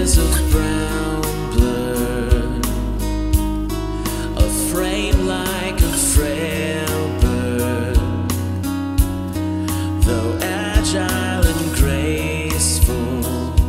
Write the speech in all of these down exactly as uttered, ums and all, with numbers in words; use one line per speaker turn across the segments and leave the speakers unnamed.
skies of brown blur, a frame like a frail bird, though agile and graceful.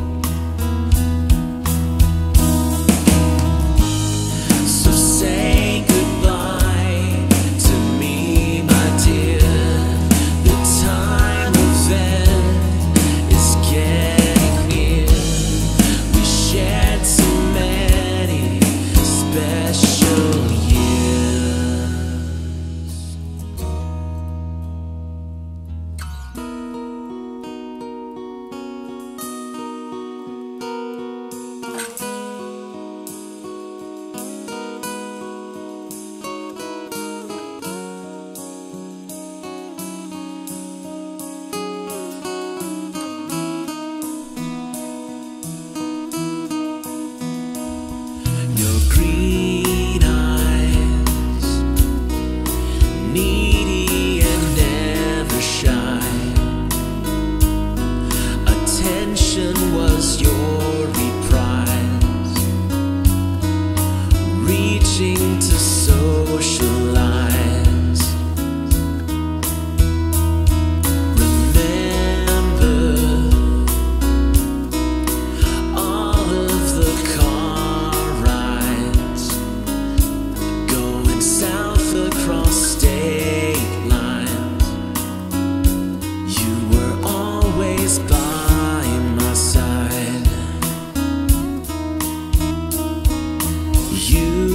So say goodbye to me, my dear. The time of end is getting near. We shared so many special years. Your green eyes, needy and never shy. Attention was your reprise, reaching to socialize. Remember all of the car rides, going south across state lines. You were always by my side. You